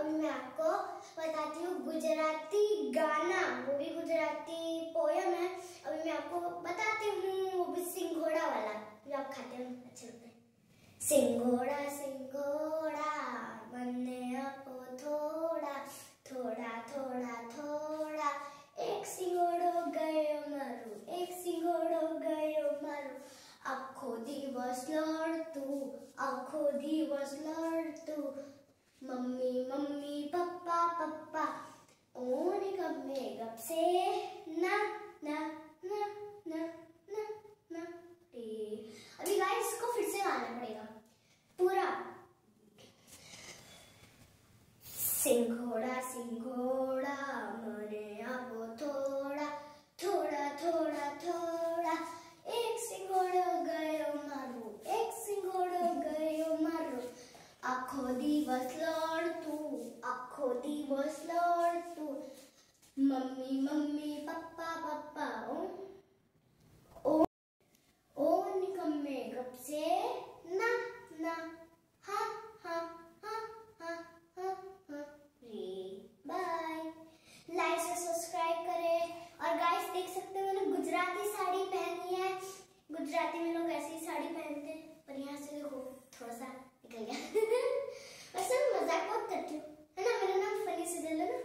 अभी मैं आपको बताती हूँ गुजराती गाना, वो भी गुजराती पोयम है। अभी मैं आपको बताती हूँ, वो भी सिंघोड़ा वाला जो आप खाते हैं अच्छे लगते हैं। सिंघोड़ा सिंघोड़ा मने आपो थोड़ा थोड़ा थोड़ा थोड़ा, एक सिंघोड़ो गयो मारू, एक सिंघोड़ो गयो मारू, आखो दिवस लड़तू, आखो दिवस लड़तू, मम्मी मम्मी पप्पा पप्पा, ओने कब में गप से ना ना ना ना ना ना रे। अभी गाइस इसको फिर से गाना पड़ेगा पूरा। सिंघोड़ा सिंघोड़ा मने आपो थोड़ा थोड़ा थोड़ा थोड़ा, एक सिंघोड़ो गयो मारू, एक सिंघोड़ो गयो मारू, आखो दिवस लड़तू, आखो दिवस लड़तू, मम्मी मम्मी पप्पा पप्पा, ओ निकम्मे गप से ना ना हा हा हा हा हा हा रे। बाय, लाइक से सब्सक्राइब करें। और गाइस देख सकते हो मैंने गुजराती साड़ी पहनी है। गुजराती में लोग ऐसी साड़ी पहनते हैं, पर यहाँ से देखो थोड़ा सा निकल गया। वैसे मैं मजाक बहुत करती हूँ, है ना। मेरा नाम फनी सिजल है ना।